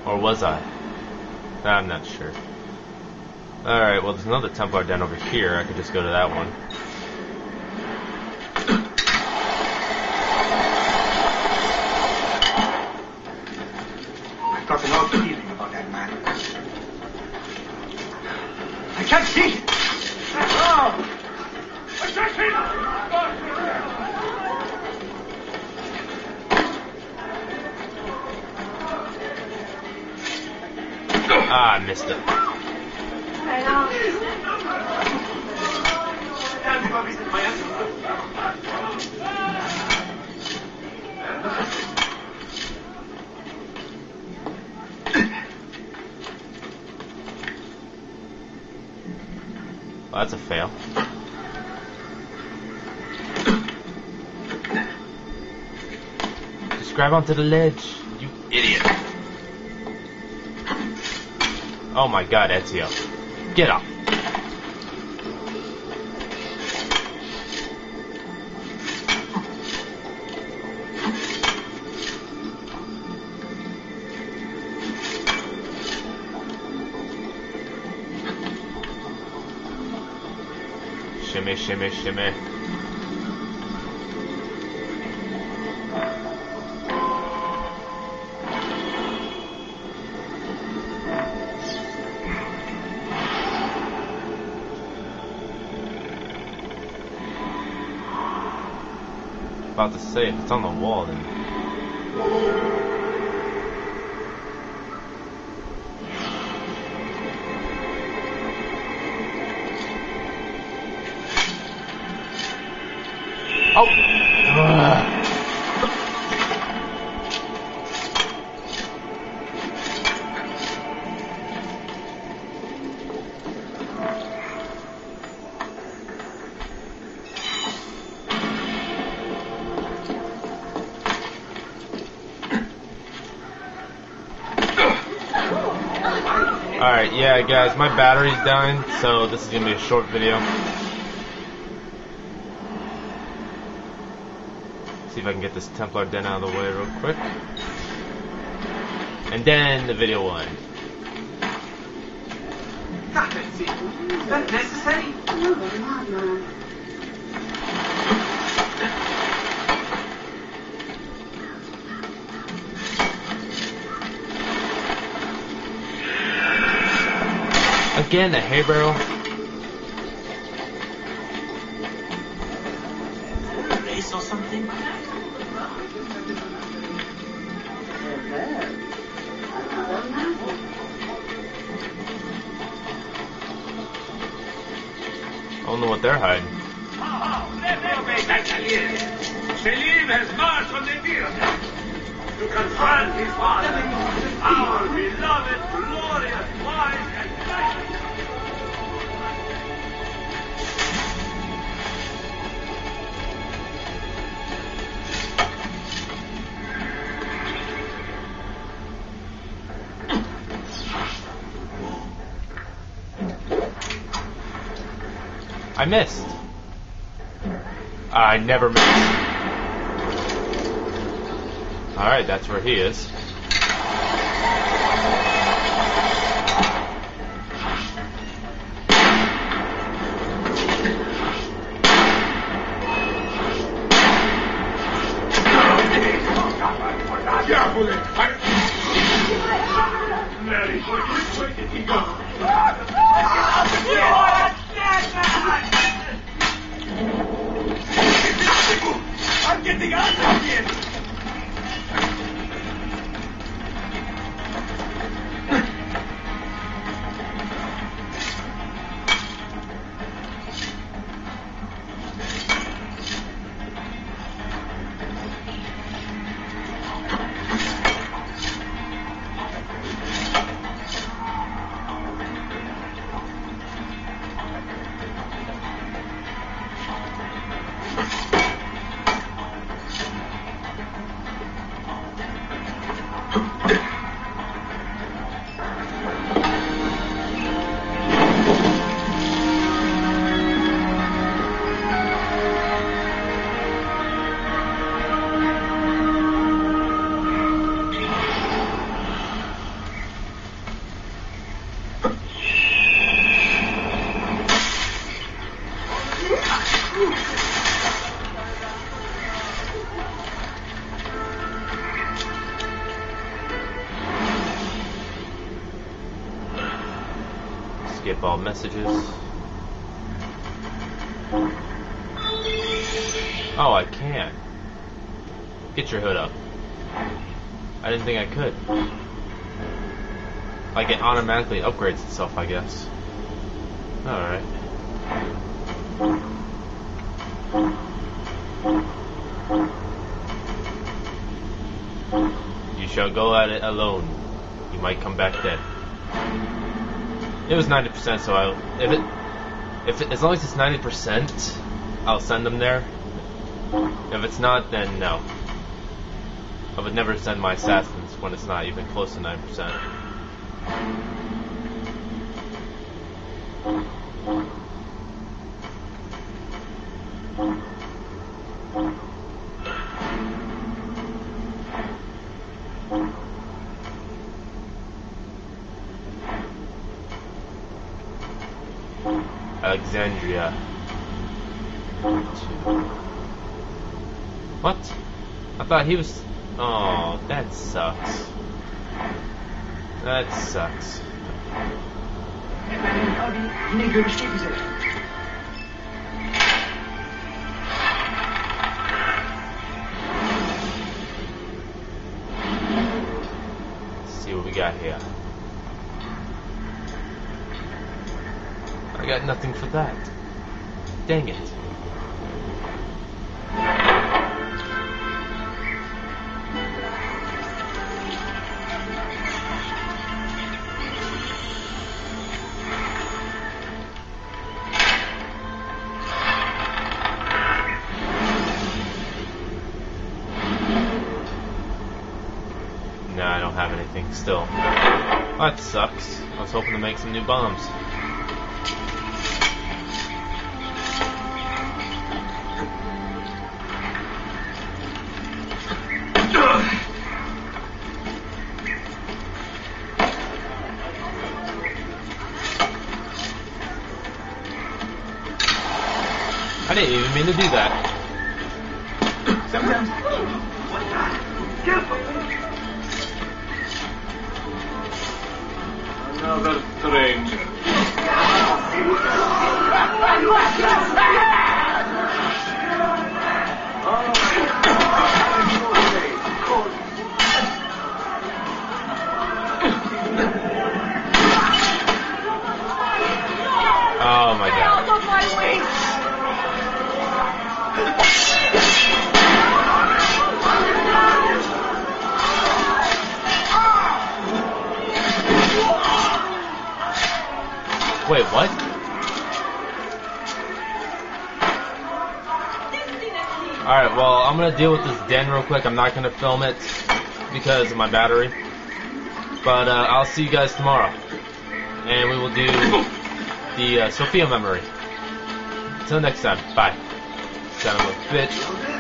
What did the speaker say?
Or was I? I'm not sure. Alright, well there's another Templar den over here. I could just go to that one. I've got an odd feeling about that man. I can't see him! Oh! I can't see him! Ah, I missed it. Well, that's a fail. Just grab onto the ledge, you idiot. Oh my god, Ezio. Get up. Shimmy, shimmy, shimmy. About to say, if it's on the wall, then. Oh! Alright, yeah guys, my battery's dying, so this is gonna be a short video. See if I can get this Templar den out of the way real quick. And then the video will end. Is that necessary? No, they're not, Mom. Again, a hay barrel. Race or something? I don't know what they're hiding. Selim has marched on the Virna to confront his father, our beloved, glorious, wise, and righteous. I missed. I never missed. Alright, that's where he is. Mary, where did he go? I'm getting out of here! Skip all messages. Oh, I can. Get your hood up. I didn't think I could. Like, it automatically upgrades itself, I guess. Alright. You shall go at it alone. You might come back dead. It was 90%, so as long as it's 90%, I'll send them there. If it's not, then no. I would never send my assassins when it's not even close to 9%. Alexandria. What? I thought he was... Oh, that sucks. That sucks. Let's see what we got here. I got nothing for that. Dang it. No, I don't have anything still. That sucks. I was hoping to make some new bombs. I didn't even mean to do that. Sometimes. Another stranger. Oh my god. Wait, what? Alright, well, I'm gonna deal with this den real quick. I'm not gonna film it because of my battery. But I'll see you guys tomorrow. And we will do the Sophia memory. Until next time, bye. Son of a bitch.